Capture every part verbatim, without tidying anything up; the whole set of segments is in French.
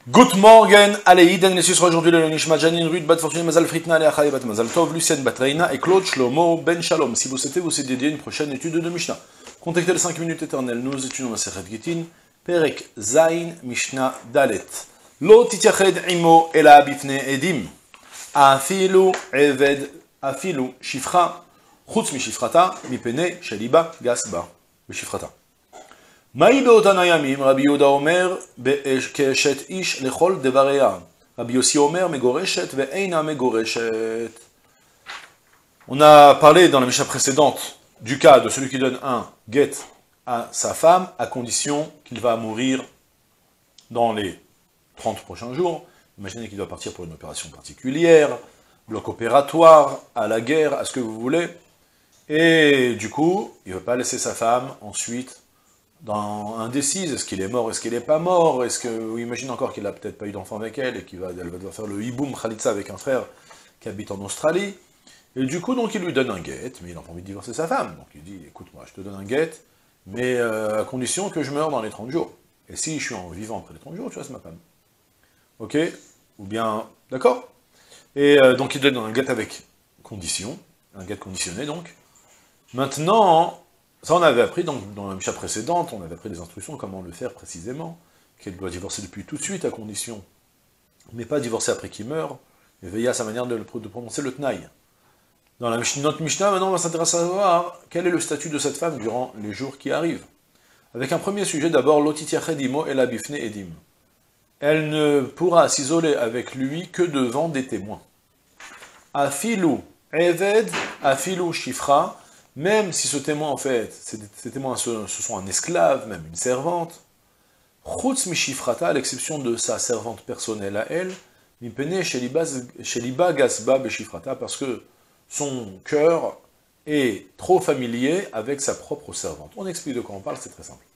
Good morning, allez, Iden, les sera aujourd'hui le Nishma Janine, Ruth, Bat Fortune, Mazal Fritna, Léa Bat Mazal Tov, Lucien Batreina et Claude Shlomo Ben Shalom. Si vous souhaitez vous êtes dédié à une prochaine étude de Mishnah, contactez les cinq minutes éternelles. Nous étudions la Sechet Gittin, Perek Zain, Mishnah Dalet. Lo titiached imo ela bifne edim. Afilu eved, afilu shifra, chutz mi shifrata, mi pene sheliba gasba. Shifrata. Maï beotan ayamim, Rabbi Yehuda Omer, ke'eshet ish lechol devareya. Rabbi Yossi Omer, megoreshet ve'eina megoreshet. On a parlé dans la Mishnah précédente du cas de celui qui donne un get à sa femme, à condition qu'il va mourir dans les trente prochains jours. Imaginez qu'il doit partir pour une opération particulière, bloc opératoire, à la guerre, à ce que vous voulez. Et du coup, il ne veut pas laisser sa femme ensuite dans indécise, est-ce qu'il est mort, est-ce qu'il n'est pas mort, est-ce que, ou imagine encore qu'il n'a peut-être pas eu d'enfant avec elle, et qu'il va, elle va devoir faire le hiboum khalitsa avec un frère qui habite en Australie, et du coup, donc, il lui donne un guet, mais il n'a pas envie de divorcer sa femme, donc il dit, écoute, moi, je te donne un guet, mais euh, à condition que je meure dans les trente jours, et si je suis en vivant après les trente jours, tu vois, c'est ma femme, ok, ou bien, d'accord, et euh, donc il donne un guet avec condition, un guet conditionné, donc, maintenant, ça, on avait appris donc, dans la Mishnah précédente, on avait appris des instructions, comment le faire précisément, qu'elle doit divorcer depuis tout de suite, à condition, mais pas divorcer après qu'il meurt, et veiller à sa manière de, de prononcer le tnaï. Dans la Mishnah, notre Mishnah, maintenant, on va s'intéresser à savoir quel est le statut de cette femme durant les jours qui arrivent. Avec un premier sujet, d'abord, l'otitiached imo el abifne edim. Elle ne pourra s'isoler avec lui que devant des témoins. Afilu eved, afilu shifra, même si ce témoin, en fait, ces témoins, ce, ce sont un esclave, même une servante, chutz mi shifrata, à l'exception de sa servante personnelle à elle, mi pene sheliba gasba be shifrata, parce que son cœur est trop familier avec sa propre servante. On explique de quoi on parle, c'est très simple.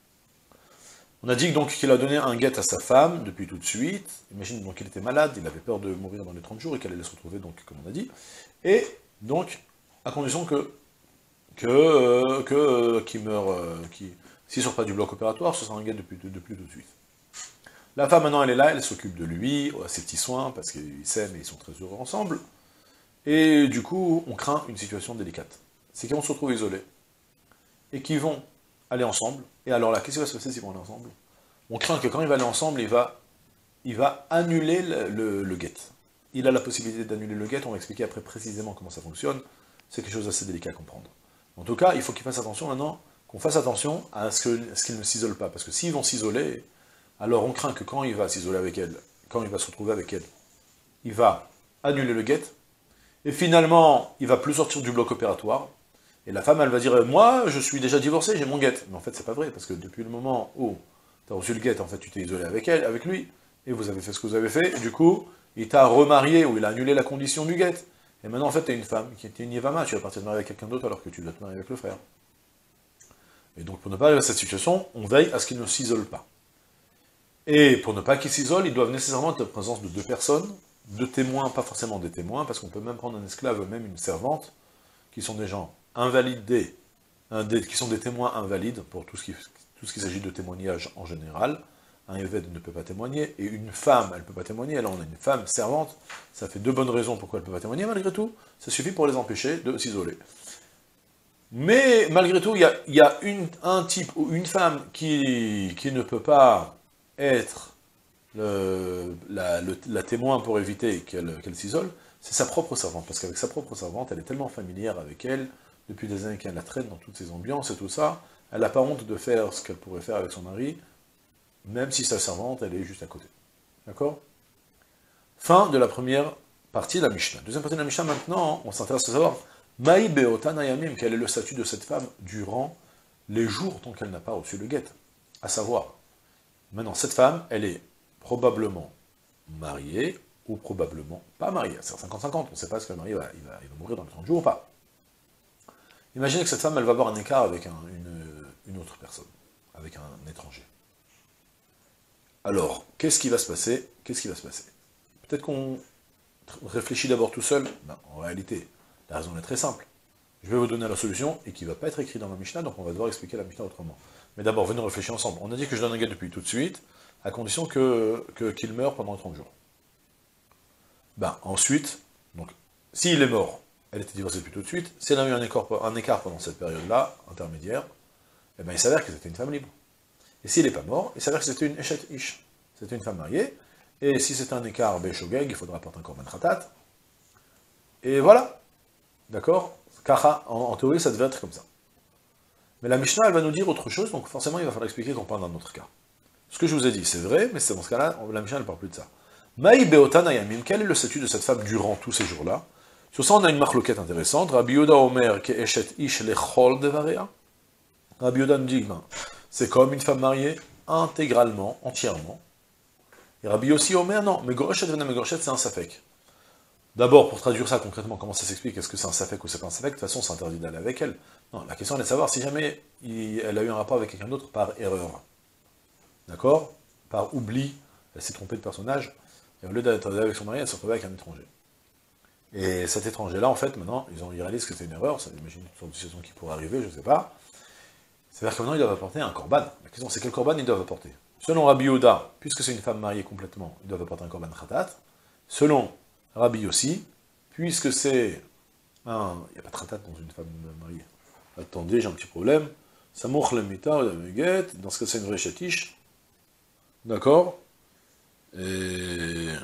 On a dit donc qu'il a donné un guet à sa femme depuis tout de suite. Imagine donc qu'il était malade, il avait peur de mourir dans les trente jours et qu'elle allait se retrouver, donc, comme on a dit. Et donc, à condition que que, euh, que euh, qui meurt, euh, qui, s'il ne sort pas du bloc opératoire, ce sera un guet depuis, depuis tout de suite. La femme, maintenant, elle est là, elle s'occupe de lui, à ses petits soins, parce qu'ils s'aiment et ils sont très heureux ensemble. Et du coup, on craint une situation délicate. C'est qu'ils vont se retrouver isolés, et qu'ils vont aller ensemble. Et alors là, qu'est-ce qui va se passer s'ils vont aller ensemble? On craint que quand il va aller ensemble, il va, il va annuler le, le, le guet. Il a la possibilité d'annuler le guet, on va expliquer après précisément comment ça fonctionne. C'est quelque chose d'assez délicat à comprendre. En tout cas, il faut qu'il fasse attention maintenant, qu'on fasse attention à ce qu'ils ce ne s'isolent pas. Parce que s'ils vont s'isoler, alors on craint que quand il va s'isoler avec elle, quand il va se retrouver avec elle, il va annuler le guet, et finalement, il va plus sortir du bloc opératoire, et la femme, elle va dire, moi, je suis déjà divorcée, j'ai mon guet. Mais en fait, c'est pas vrai, parce que depuis le moment où tu as reçu le guet, en fait, tu t'es isolé avec elle, avec lui, et vous avez fait ce que vous avez fait, et du coup, il t'a remarié, ou il a annulé la condition du guet. Et maintenant, en fait, tu es une femme qui était une Yevama, tu vas partir te marier avec quelqu'un d'autre alors que tu dois te marier avec le frère. Et donc, pour ne pas arriver à cette situation, on veille à ce qu'il ne s'isole pas. Et pour ne pas qu'il s'isole, ils doivent nécessairement être en présence de deux personnes, deux témoins, pas forcément des témoins, parce qu'on peut même prendre un esclave, même une servante, qui sont des gens invalidés, qui sont des témoins invalides pour tout ce qui, tout ce qui s'agit de témoignage en général. Un évêque ne peut pas témoigner, et une femme, elle ne peut pas témoigner, alors on a une femme servante, ça fait deux bonnes raisons pourquoi elle ne peut pas témoigner, malgré tout, ça suffit pour les empêcher de s'isoler. Mais malgré tout, il y a, y a une, un type ou une femme qui, qui ne peut pas être le, la, le, la témoin pour éviter qu'elle qu'elle s'isole, c'est sa propre servante, parce qu'avec sa propre servante, elle est tellement familière avec elle, depuis des années qu'elle la traîne dans toutes ses ambiances et tout ça, elle n'a pas honte de faire ce qu'elle pourrait faire avec son mari, même si sa servante, elle est juste à côté. D'accord? Fin de la première partie de la Mishnah. Deuxième partie de la Mishnah, maintenant, on s'intéresse à savoir, Maï beotan ayamim, quel est le statut de cette femme durant les jours tant qu'elle n'a pas reçu le guet. À savoir, maintenant, cette femme, elle est probablement mariée, ou probablement pas mariée. C'est cinquante cinquante, on ne sait pas si le mari va, il va, il va mourir dans les trente jours ou pas. Imaginez que cette femme, elle va avoir un écart avec un, une, une autre personne, avec un étranger. Alors, qu'est-ce qui va se passer? Qu'est-ce qui va se passer? Peut-être qu'on réfléchit d'abord tout seul. Ben, en réalité, la raison est très simple. Je vais vous donner la solution, et qui ne va pas être écrite dans la Mishnah, donc on va devoir expliquer la Mishnah autrement. Mais d'abord, venons réfléchir ensemble. On a dit que je donne un guet depuis tout de suite, à condition que, que, qu'il meure pendant trente jours. Ben, ensuite, donc, s'il est mort, elle était divorcée depuis tout de suite, si elle a eu un écart, un écart pendant cette période-là, intermédiaire, eh ben, il s'avère que c'était une femme libre. Et s'il n'est pas mort, il s'avère que c'était une Eshet Ish, c'était une femme mariée, et si c'est un écart Béchogeg, il faudra apporter un korban khatat, et voilà, d'accord? Kacha, en, en théorie, ça devait être comme ça. Mais la Mishnah, elle va nous dire autre chose, donc forcément, il va falloir expliquer qu'on parle d'un autre cas. Ce que je vous ai dit, c'est vrai, mais c'est dans ce cas-là, la Mishnah ne parle plus de ça. Maï Beotan Ayamim, quel est le statut de cette femme durant tous ces jours-là? Sur ça, on a une marloquette intéressante. Rabbi Yoda Omer, ke eshet ish lechol devarea. Rabbi Yoda nous dit, ben, c'est comme une femme mariée, intégralement, entièrement. Et Rabbi Yossi Omer, non, mais Goroshet vena me Goroshet, c'est un safek. D'abord, pour traduire ça concrètement, comment ça s'explique? Est-ce que c'est un safek ou c'est pas un safek? De toute façon, c'est interdit d'aller avec elle. Non, la question est de savoir si jamais il, elle a eu un rapport avec quelqu'un d'autre par erreur. D'accord? Par oubli, elle s'est trompée de personnage, et au lieu d'être avec son mari, elle s'est retrouvée avec un étranger. Et cet étranger-là, en fait, maintenant, ils, ont, ils réalisent que c'est une erreur, ça imagine une sorte de situation qui pourrait arriver, je ne sais pas. C'est-à-dire que maintenant, ils doivent apporter un korban. La question, c'est quel korban ils doivent apporter? Selon Rabbi Yoda, puisque c'est une femme mariée complètement, ils doivent apporter un korban khatat. Selon Rabbi Yossi, puisque c'est un... Il n'y a pas de khatat dans une femme mariée. Attendez, j'ai un petit problème. Samoch le mita, dans ce cas, c'est une vraie chatiche. D'accord? Et... Il y a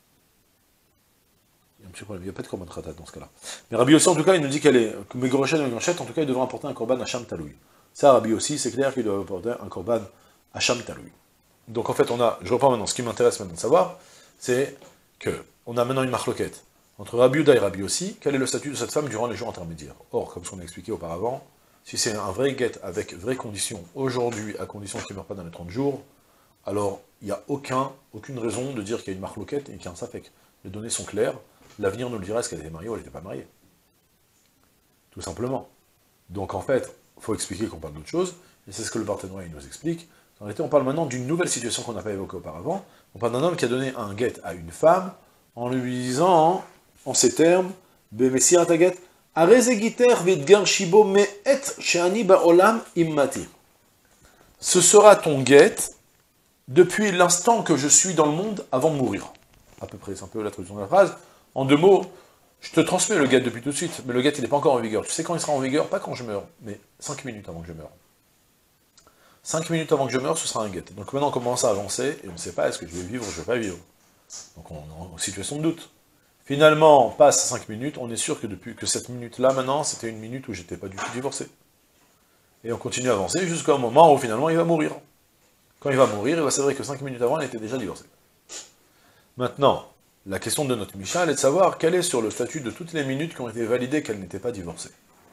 un petit problème, il n'y a pas de korban khatat dans ce cas-là. Mais Rabbi Yossi, en tout cas, il nous dit qu'elle est... Que Megorochet et Megorochet, en tout cas, ils devront apporter un korban Hacham Taloui. Ça, Rabbi Yossi, c'est clair qu'ils doivent apporter un korban Hacham Taloui. Donc en fait, on a... Je reprends maintenant, ce qui m'intéresse maintenant de savoir, c'est que on a maintenant une marloquette entre Rabbi Yehuda et Rabbi Yossi. Quel est le statut de cette femme durant les jours intermédiaires? Or, comme ce qu'on a expliqué auparavant, si c'est un vrai guet avec vraies conditions, aujourd'hui, à condition qu'il ne meure pas dans les trente jours, alors il n'y a aucun, aucune raison de dire qu'il y a une marloquette et qu'il y a un safek. Les données sont claires, l'avenir nous le dira, est-ce qu'elle était mariée ou elle n'était pas mariée. Tout simplement. Donc en fait, il faut expliquer qu'on parle d'autre chose, et c'est ce que le partenaire nous explique. En réalité, on parle maintenant d'une nouvelle situation qu'on n'a pas évoquée auparavant. On parle d'un homme qui a donné un guet à une femme, en lui disant, en ces termes, Bemessir Ataget, Arezegiter Vedgar Shibo Me'et Sheani Ba'olam Immati. Ce sera ton guet depuis l'instant que je suis dans le monde avant de mourir. À peu près, c'est un peu la traduction de la phrase. En deux mots, je te transmets le guet depuis tout de suite, mais le guet il n'est pas encore en vigueur. Tu sais quand il sera en vigueur? Pas quand je meurs, mais cinq minutes avant que je meure. cinq minutes avant que je meure, ce sera un guet. Donc maintenant on commence à avancer, et on ne sait pas est-ce que je vais vivre ou je ne vais pas vivre. Donc on est en situation de doute. Finalement, on passe cinq minutes, on est sûr que depuis que cette minute-là, maintenant, c'était une minute où j'étais pas du tout divorcé. Et on continue à avancer jusqu'au moment où finalement il va mourir. Quand il va mourir, il va s'avérer que cinq minutes avant, il était déjà divorcé. Maintenant, la question de notre Mishnah, elle est de savoir quel est sur le statut de toutes les minutes qui ont été validées qu'elle n'était pas divorcée.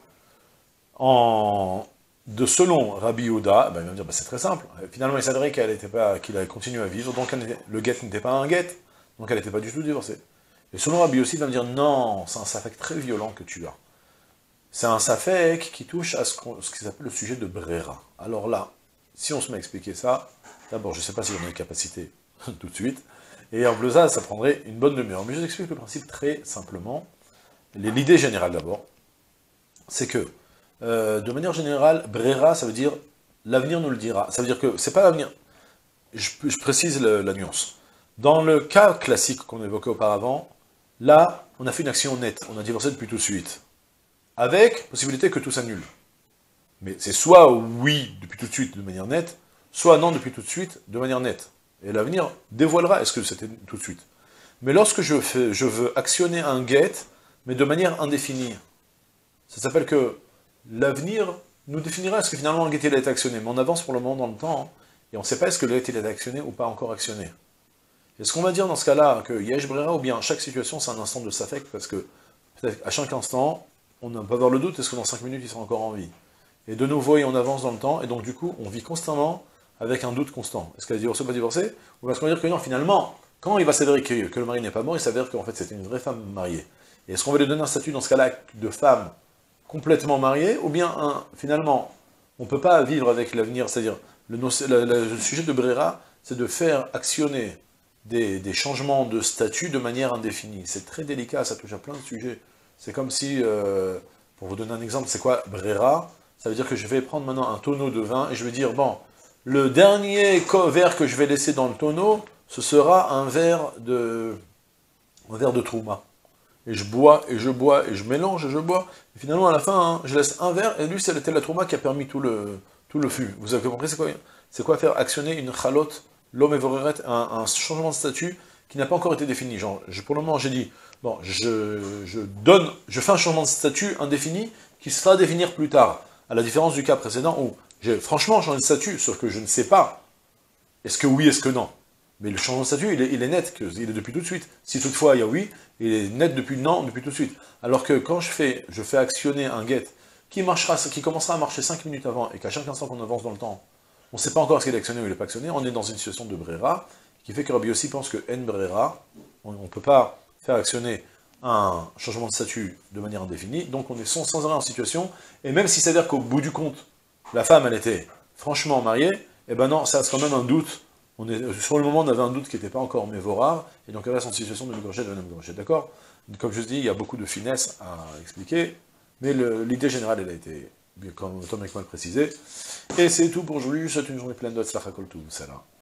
En... De selon Rabbi Yehuda, ben il va me dire, ben c'est très simple. Finalement, il s'avérait qu'elle était pas, qu'il avait continué à vivre, donc était, le guet n'était pas un guet, donc elle n'était pas du tout divorcée. Et selon Rabbi Yossi, il va me dire, non, c'est un safek très violent que tu as. C'est un safek qui touche à ce, ce qui s'appelle le sujet de Brera. Alors là, si on se met à expliquer ça, d'abord, je ne sais pas si on a les capacités tout de suite, et en plus ça, ça prendrait une bonne demi-heure. Mais je vous explique le principe très simplement. L'idée générale d'abord, c'est que, Euh, de manière générale, Brera, ça veut dire l'avenir nous le dira. Ça veut dire que c'est pas l'avenir. Je, je précise le, la nuance. Dans le cas classique qu'on évoquait auparavant, là, on a fait une action nette. On a divorcé depuis tout de suite. Avec possibilité que tout s'annule. Mais c'est soit oui depuis tout de suite de manière nette, soit non depuis tout de suite de manière nette. Et l'avenir dévoilera est-ce que c'était tout de suite. Mais lorsque je, fais, je veux actionner un get, mais de manière indéfinie, ça s'appelle que l'avenir nous définira est-ce que finalement un guet il a été actionné, mais on avance pour le moment dans le temps, hein, et on ne sait pas est-ce que le guet il a été actionné ou pas encore actionné. Est-ce qu'on va dire dans ce cas-là que Yesh Brera, ou bien chaque situation c'est un instant de Safek, parce que peut-être à chaque instant, on peut avoir le doute, est-ce que dans cinq minutes il sera encore en vie? Et de nouveau, on avance dans le temps, et donc du coup, on vit constamment avec un doute constant. Est-ce qu'elle est divorcée ou pas divorcée? Ou est-ce qu'on va dire que non, finalement, quand il va s'avérer que, que le mari n'est pas mort, il s'avère qu'en fait c'était une vraie femme mariée. Et est-ce qu'on va lui donner un statut dans ce cas-là de femme complètement mariée, ou bien un, finalement, on ne peut pas vivre avec l'avenir, c'est-à-dire, le, le, le, le sujet de Brera, c'est de faire actionner des, des changements de statut de manière indéfinie. C'est très délicat, ça touche à plein de sujets. C'est comme si, euh, pour vous donner un exemple, c'est quoi Brera? Ça veut dire que je vais prendre maintenant un tonneau de vin, et je vais dire, bon, le dernier verre que je vais laisser dans le tonneau, ce sera un verre de, un verre de trouma. Et je bois, et je bois, et je mélange, et je bois. Et finalement, à la fin, hein, je laisse un verre, et lui, c'était la trouma qui a permis tout le, tout le fût. Vous avez compris, c'est quoi, c'est quoi faire actionner une chalote, l'homme évoreret, un, un changement de statut qui n'a pas encore été défini. Genre, je, pour le moment, j'ai dit, bon, je, je donne, je fais un changement de statut indéfini qui sera à définir plus tard. À la différence du cas précédent où j'ai franchement changé de statut, sauf que je ne sais pas, est-ce que oui, est-ce que non. Mais le changement de statut, il est, il est net, que, il est depuis tout de suite. Si toutefois il y a oui, il est net depuis non, depuis tout de suite. Alors que quand je fais, je fais actionner un get qui marchera, qui commencera à marcher cinq minutes avant, et qu'à chaque instant qu'on avance dans le temps, on ne sait pas encore ce qu'il est actionné ou il n'est pas actionné, on est dans une situation de brera, qui fait que Rabbi Yossi pense que en brera, on ne peut pas faire actionner un changement de statut de manière indéfinie, donc on est sans, sans arrêt en situation, et même si c'est-à-dire qu'au bout du compte, la femme, elle était franchement mariée, eh ben non, ça reste quand même un doute. On est, sur le moment, on avait un doute qui n'était pas encore mévorard, et donc elle reste en situation de Migorchet, de Migorchet, d'accord? Comme je dis, il y a beaucoup de finesse à expliquer, mais l'idée générale, elle a été, comme Tom Ekman précisé. Et c'est tout pour aujourd'hui, c'est une journée pleine de tzlachakol tout, celle-là.